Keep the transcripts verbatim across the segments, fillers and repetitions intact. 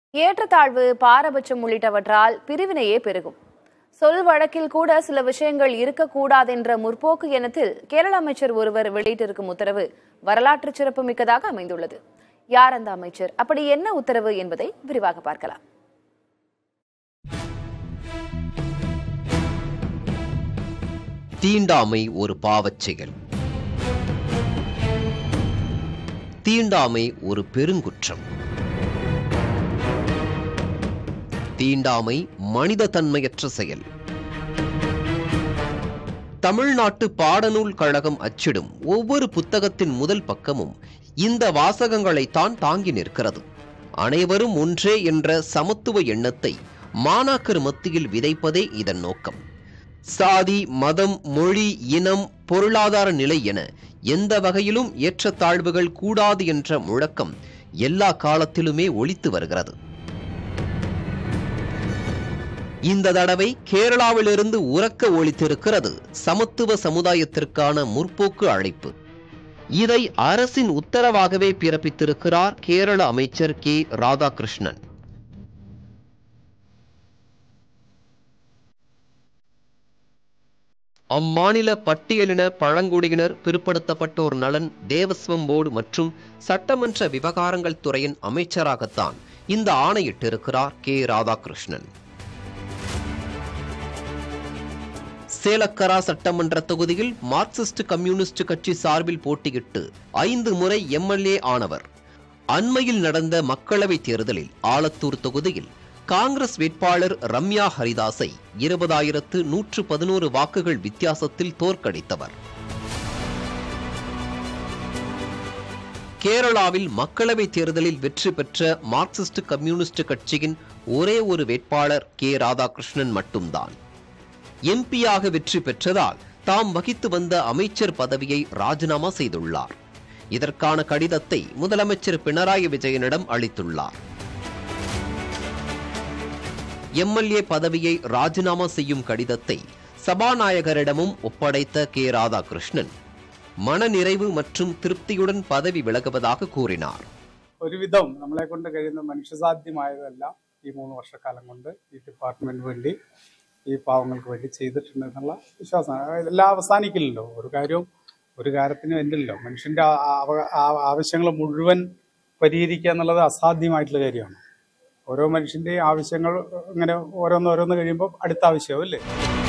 ஏற்றத்தாழ்வு, பாரபட்சம் உள்ளிட்டவற்றால் பிரிவினையே பெருகும். சொல் வழக்கில் கூட சில விஷயங்கள் இருக்கக்கூடாதென்ற முற்போக்கு எண்ணத்தில் கேரள அமைச்சர் ஒருவர் வெளியிட்டிருக்கும் உத்தரவு வரலாற்று சிறப்புமிக்கதாக அமைந்துள்ளது. யார் அந்த அமைச்சர், அப்படி என்ன உத்தரவு என்பதை விரிவாக பார்க்கலாம். தீண்டாமை ஒரு பாவச் செயல். தீண்டாமை ஒரு பெருங்குற்றம். தீண்டாமை மனித தன்மையற்ற செயல். தமிழ்நாட்டு பாடநூல் கழகம் அச்சிடும் ஒவ்வொரு புத்தகத்தின் முதல் பக்கமும் இந்த வாசகங்களைத்தான் தாங்கி நிற்கிறது. அனைவரும் ஒன்றே என்ற சமத்துவ எண்ணத்தை மாணாக்கர் மத்தியில் விதைப்பதே இதன் நோக்கம். சாதி, மதம், மொழி, இனம், பொருளாதார நிலை என எந்த வகையிலும் ஏற்றத்தாழ்வுகள் கூடாது என்ற முழக்கம் எல்லா காலத்திலுமே ஒலித்து வருகிறது. இந்த தடவை கேரளாவிலிருந்து உரக்க ஒலித்திருக்கிறது சமத்துவ சமுதாயத்திற்கான முற்போக்கு அழைப்பு. இதை அரசின் உத்தரவாகவே பிறப்பித்திருக்கிறார் கேரள அமைச்சர் கே ராதாகிருஷ்ணன். அம்மாநில பட்டியலின பழங்குடியினர், பிற்படுத்தப்பட்டோர் நலன், தேவஸ்வம் போர்டு மற்றும் சட்டமன்ற விவகாரங்கள் துறையின் அமைச்சராகத்தான் இந்த ஆணையிட்டிருக்கிறார் கே ராதாகிருஷ்ணன். சேலக்கரா சட்டமன்ற தொகுதியில் மார்க்சிஸ்ட் கம்யூனிஸ்ட் கட்சி சார்பில் போட்டியிட்டு ஐந்து முறை எம்எல்ஏ ஆனவர். அண்மையில் நடந்த மக்களவைத் தேர்தலில் ஆலத்தூர் தொகுதியில் காங்கிரஸ் வேட்பாளர் ரம்யா ஹரிதாஸை இருபதாயிரத்து நூற்று பதினோரு வாக்குகள் வித்தியாசத்தில் தோற்கடித்தவர். கேரளாவில் மக்களவைத் தேர்தலில் வெற்றி பெற்ற மார்க்சிஸ்ட் கம்யூனிஸ்ட் கட்சியின் ஒரே ஒரு வேட்பாளர் கே ராதாகிருஷ்ணன் மட்டும்தான். எம்பியாக வெற்றி பெற்றதால் தாம் வகித்து வந்த அமைச்சர் பதவியை ராஜினாமா செய்துள்ளார். இதற்கான கடிதத்தை முதலமைச்சர் பினராயி விஜயனிடம் அளித்துள்ளார். எம்எல்ஏ பதவியை ராஜினாமா செய்யும் கடிதத்தை சபாநாயகரிடமும் ஒப்படைத்த கே ராதாகிருஷ்ணன் மனநிறைவு மற்றும் திருப்தியுடன் பதவி விலகுவதாக கூறினார். ഒരുവിധം നമ്മളെ കൊണ്ട് കഴിയുന്ന മനുഷ്യസാധ്യമായതെല്ലാം ഈ മൂന്ന് വർഷക്കാലം കൊണ്ട് ഈ ഡിപ്പാർട്ട്മെന്റ് വേണ്ടി ഈ പാവങ്ങൾക്ക് വേണ്ടി ചെയ്തിട്ടുണ്ടെന്നുള്ള വിശ്വാസമാണ്. എല്ലാം അവസാനിക്കില്ലല്ലോ. ഒരു കാര്യവും ഒരു കാര്യത്തിനും എന്തല്ലോ. മനുഷ്യന്റെ ആവശ്യങ്ങൾ മുഴുവൻ പരിഹരിക്കുക എന്നുള്ളത് അസാധ്യമായിട്ടുള്ള കാര്യമാണ്. ഓരോ മനുഷ്യന്റെ ആവശ്യങ്ങൾ ഇങ്ങനെ ഓരോന്ന് ഓരോന്ന് കഴിയുമ്പോൾ അടുത്ത ആവശ്യവും അല്ലേ.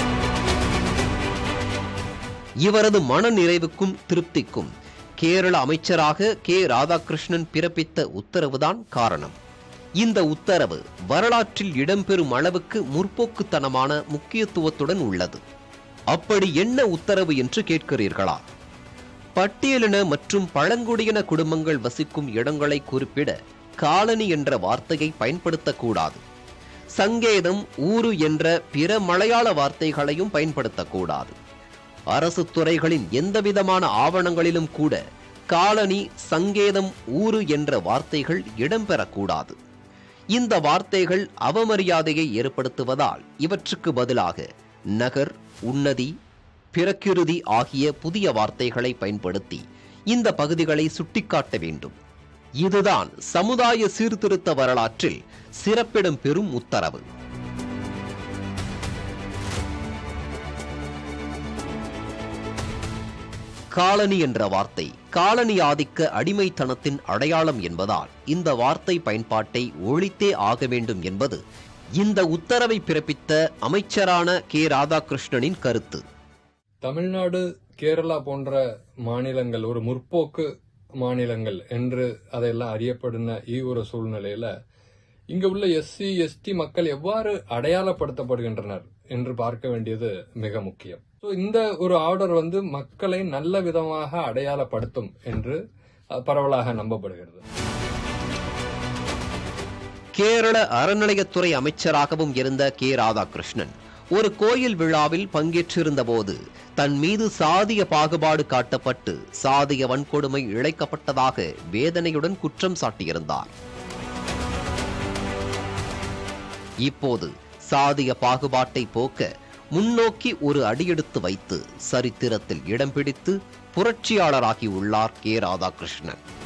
இவரது மன நிறைவுக்கும் திருப்திக்கும் கேரள அமைச்சராக கே ராதாகிருஷ்ணன் பிறப்பித்த உத்தரவுதான் காரணம். இந்த உத்தரவு வரலாற்றில் இடம்பெறும் அளவுக்கு முற்போக்குத்தனமான முக்கியத்துவத்துடன் உள்ளது. அப்படி என்ன உத்தரவு என்று கேட்கிறீர்களா? பட்டியலின மற்றும் பழங்குடியின குடும்பங்கள் வசிக்கும் இடங்களை குறிப்பிட காலனி என்ற வார்த்தையை பயன்படுத்தக்கூடாது. சங்கேதம், ஊரு என்ற பிற மலையாள வார்த்தைகளையும் பயன்படுத்தக்கூடாது. அரசு துறைகளின் எந்தவிதமான ஆவணங்களிலும் கூட காலனி, சங்கேதம், ஊரு என்ற வார்த்தைகள் இடம்பெறக்கூடாது. இந்த வார்த்தைகள் அவமரியாதையை ஏற்படுத்துவதால் இவற்றுக்கு பதிலாக நகர், உன்னதி, பிரகிருதி ஆகிய புதிய வார்த்தைகளை பயன்படுத்தி இந்த பகுதிகளை சுட்டிக்காட்ட வேண்டும். இதுதான் சமுதாய சீர்திருத்த வரலாற்றில் சிறப்பிடம் பெறும் உத்தரவு. காலனி என்ற வார்த்தை காலனி ஆதிக்க அடிமைத்தனத்தின் அடையாளம் என்பதால் இந்த வார்த்தை பயன்பாட்டை ஒழித்தே ஆக வேண்டும் என்பது இந்த உத்தரவை பிறப்பித்த அமைச்சரான கே ராதாகிருஷ்ணனின் கருத்து. தமிழ்நாடு, கேரளா போன்ற மாநிலங்கள் ஒரு முற்போக்கு மாநிலங்கள் என்று அதையெல்லாம் அறியப்படுன ஒரு சூழ்நிலையில இங்க உள்ள எஸ்சி எஸ்டி மக்கள் எவ்வாறு அடையாளப்படுத்தப்படுகின்றனர் என்று பார்க்க வேண்டியது மிக முக்கியம். இந்த ஒரு ஆர்டர் வந்து மக்களை நல்ல விதமாக அடையாளப்படுத்தும் என்று பரவலாக நம்பப்படுகிறது. கேரள அறநிலையத்துறை அமைச்சராகவும் இருந்த கே ராதாகிருஷ்ணன் ஒரு கோயில் விழாவில் பங்கேற்றிருந்த போது தன் மீது சாதிய பாகுபாடு காட்டப்பட்டு சாதிய வன்கொடுமை இழைக்கப்பட்டதாக வேதனையுடன் குற்றம் சாட்டியிருந்தார். இப்போது சாதிய பாகுபாட்டை போக்க முன்னோக்கி ஒரு அடியெடுத்து வைத்து சரித்திரத்தில் இடம் பிடித்து புரட்சியாளராகி உள்ளார் கே ராதாகிருஷ்ணன்.